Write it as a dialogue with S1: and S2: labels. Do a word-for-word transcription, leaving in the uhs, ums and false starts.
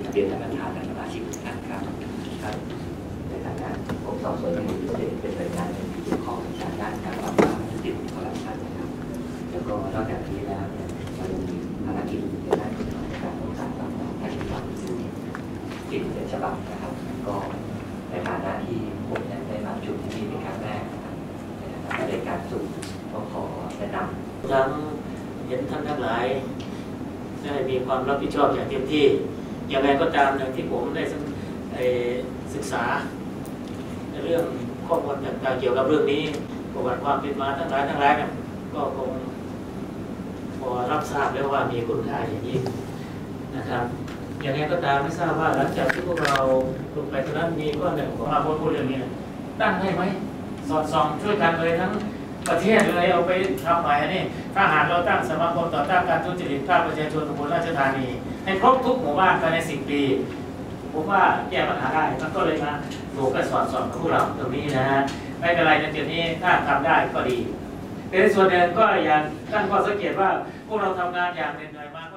S1: เรียนท่านประธานและสมาชิกทุกท่านครับครับในฐานะกรมสอบสวนคดีพิเศษเป็นหน่วยงานที่เกี่ยวข้องกับการด้านการปราบปรามทุจริตคอร์รัปชันนะครับแล้วก็นอกจากนี้แล้วเนี่ยเรายังมีภารกิจในด้านกฎหมายการป้องกันปราบปรามการทุจริตอยู่สิบเจ็ดฉบับนะครับก็ในฐานะที่ผมได้มาประชุมที่นี่เป็นครั้งแรกนะครับในการสุ่มก็ขอแนะนำ
S2: ทั้งเห็นท่านทั้งหลายได้มีความรับผิดชอบอย่างเต็มที่อย่างไรก็ตามอย่างที่ผมได้ศึกษาในเรื่องข้อมูลต่างๆเกี่ยวกับเรื่องนี้ประวัติความเป็นมาทั้งหลายทั้งหลายเนี่ยก็คงพอรับทราบแล้วว่ามีคุณค่าอย่างยิ่งนะครับอย่างไรก็ตามไม่ทราบว่าหลังจากที่พวกเราลงไปตรงนั้นมีข้อหนึ่งของมาพูดเรื่องนี้ตั้งได้ไหมสอดส่องช่วยกันเลยทั้งประเทศเลยเอาไปทำใหม่นี่ถ้าหากเราตั้งสมาคมต่อต้านการทุจริตภาคประชาชนอุบลราชธานีให้ครบทุกหมู่บ้านภายในสิบปีผมว่าแก้ปัญหาได้มันก็เลยมาโฟกัสสอดส่องพวกเราตรงนี้นะฮะไม่เป็นไรในจุดนี้ถ้าทำได้ก็ดีแต่ในส่วนหนึ่งก็อย่างท่านก็สังเกตว่าพวกเราทำงานอย่างเหนื่อยมาก